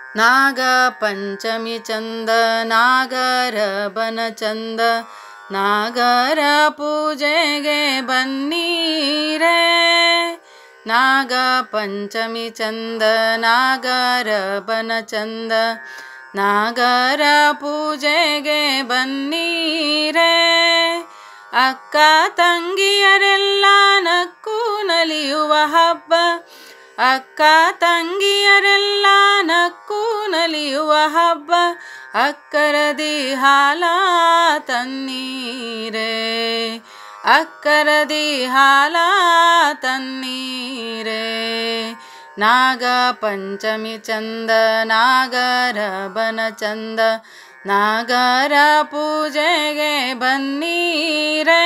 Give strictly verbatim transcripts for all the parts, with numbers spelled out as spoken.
ನಾಗ ಪಂಚಮಿ ಚಂದ ನಾಗರ ಬನ ಚಂದ ನಾಗರ ಪೂಜೆಗೆ ಬನ್ನೀರೆ. ನಾಗ ಪಂಚಮಿ ಚಂದ ನಾಗರ ಬನ ಚಂದ ನಾಗರ ಪೂಜೆಗೆ ಬನ್ನೀರೆ. ಅಕ್ಕ ತಂಗಿಯರೆಲ್ಲ ನಕ್ಕು ನಲಿಯುವ ಹಬ್ಬ, ಅಕ್ಕ ತಂಗಿಯರೆಲ್ಲ ನಕ್ಕು ನಲಿಯುವ ಹಬ್ಬ. ಅಕ್ಕರದಿ ಹಾಲ ತನ್ನೀರೆ, ಅಕ್ಕರದಿ ಹಾಲ ತನ್ನೀರೆ. ನಾಗ ಪಂಚಮಿ ಚಂದ ನಾಗರ ಬನ ಚಂದ ನಾಗರ ಪೂಜೆಗೆ ಬನ್ನೀರೆ.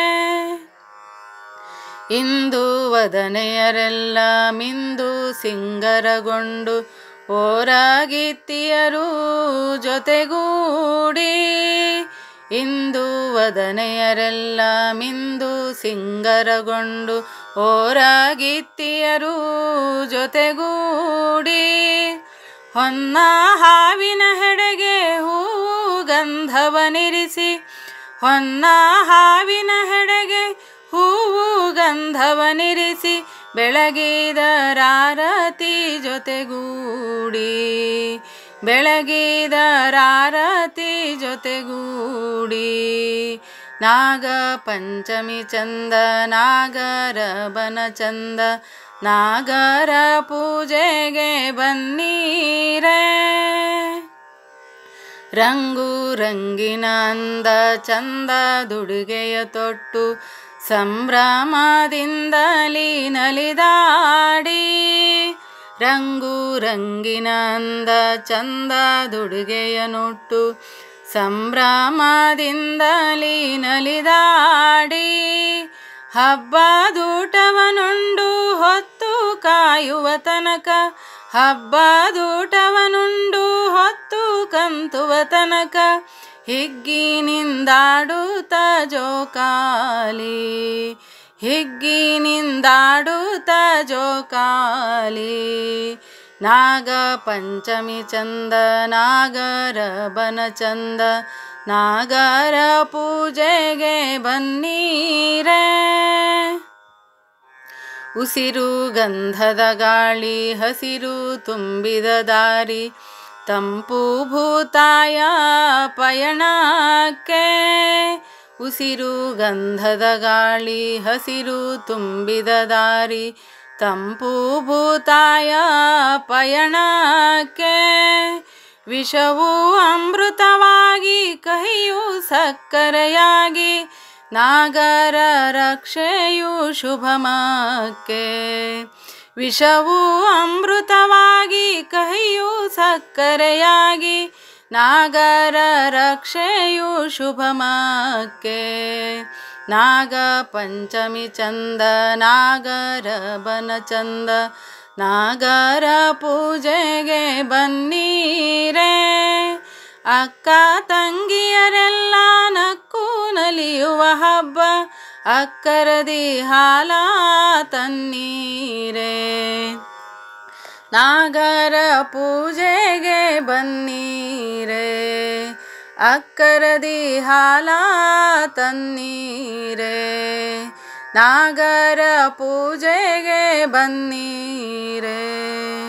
ಇಂದು ವದನೆಯರೆಲ್ಲ ಮಿಂದು ಸಿಂಗರಗೊಂಡು ಓರಾಗಿತ್ತಿಯರು ಜೊತೆಗೂಡಿ. ಇಂದು ವದನೆಯರೆಲ್ಲ ಮಿಂದು ಸಿಂಗರಗೊಂಡು ಓರಾಗಿತ್ತಿಯರು ಜೊತೆಗೂಡಿ. ಹೊನ್ನ ಹಾವಿನ ಹೆಡೆಗೆ ಹೂ ಗಂಧವನಿರಿಸಿ, ಹೊನ್ನ ಹಾವಿನ ಹೆಡೆಗೆ ಹೂವು ಗಂಧವನಿರಿಸಿ ಬೆಳಗಿದರಾರತಿ ಜೊತೆಗೂಡಿ, ಬೆಳಗಿದರಾರತಿ ಜೊತೆಗೂಡಿ. ನಾಗ ಪಂಚಮಿ ಚಂದ ನಾಗರ ಬನ ಚಂದ ನಾಗರ ಪೂಜೆಗೆ ಬನ್ನೀರೆ. ರಂಗು ರಂಗಿನ ಅಂದ ಚಂದದುಡುಗೆಯ ತೊಟ್ಟು ಸಂಭ್ರಮದಿಂದಲಿ ನಲಿದಾಡಿ. ರಂಗು ರಂಗಿನ ಅಂದ ಚಂದದುಡುಗೆಯ ನೊಟ್ಟು ಸಂಭ್ರಮದಿಂದಲಿ ನಲಿದಾಡಿ. ಹಬ್ಬದೂಟವನುಂಡು ಹೊತ್ತು ಕಾಯುವ ತನಕ, ಹಬ್ಬದೂಟವನುಂಡು ಹೊತ್ತು ಕಂತುವ ತನಕ. ಹಿಗ್ಗಿನಿಂದಾಡುತ್ತ ಜೋಕಾಲಿ, ಹಿಗ್ಗಿನಿಂದಾಡುತ್ತ ಜೋಕಾಲಿ. ನಾಗ ಪಂಚಮಿ ಚಂದ ನಾಗರ ಬನ ಚಂದ ನಾಗರ ಪೂಜೆಗೆ ಬನ್ನೀರೆ. ಉಸಿರು ಗಂಧದ ಗಾಳಿ ಹಸಿರು ತುಂಬಿದ ದಾರಿ, ತಂಪು ಭೂತಾಯ ಪಯಣಕ್ಕೆ. ಉಸಿರು ಗಂಧದ ಗಾಳಿ ಹಸಿರು ತುಂಬಿದ ದಾರಿ, ತಂಪು ಭೂತಾಯ ಪಯಣಕ್ಕೆ. ವಿಷವು ಅಮೃತವಾಗಿ ಕಹಿಯು ಸಕ್ಕರೆಯಾಗಿ, ನಾಗರ ರಕ್ಷೆಯು ಶುಭಮಕ್ಕೆ. ವಿಷವು ಅಮೃತವಾಗಿ ಕಹಿಯು ಸಕ್ಕರೆಯಾಗಿ, ನಾಗರ ರಕ್ಷೆಯು ಶುಭಮಕ್ಕೆ. ನಾಗ ಪಂಚಮಿ ಚಂದ ನಾಗರ ಬನ ಚಂದ ನಾಗರ ಪೂಜೆಗೆ ಬನ್ನೀರೆ. ಅಕ್ಕ ತಂಗಿಯರೆಲ್ಲ ನಕ್ಕು ನಲಿಯುವ ಹಬ್ಬ, ಅಕ್ಕರದಿ ಹಾಲ ತನ್ನೀರೆ. ನಾಗರ ಪೂಜೆಗೆ ಬನ್ನೀರೆ, ಅಕ್ಕರದಿ ಹಾಲ ತನ್ನೀರೆ. ನಾಗರ ಪೂಜೆಗೆ ಬನ್ನೀರೆ.